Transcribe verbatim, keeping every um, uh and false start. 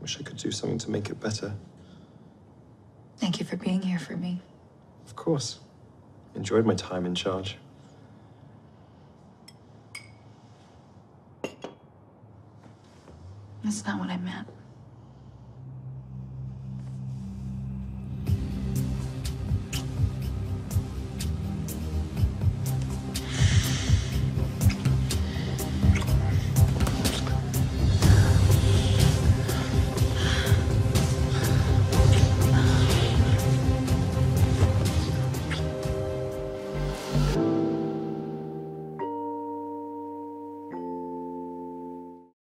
wish I could do something to make it better. Thank you for being here for me. Of course. Enjoyed my time in charge. That's not what I meant.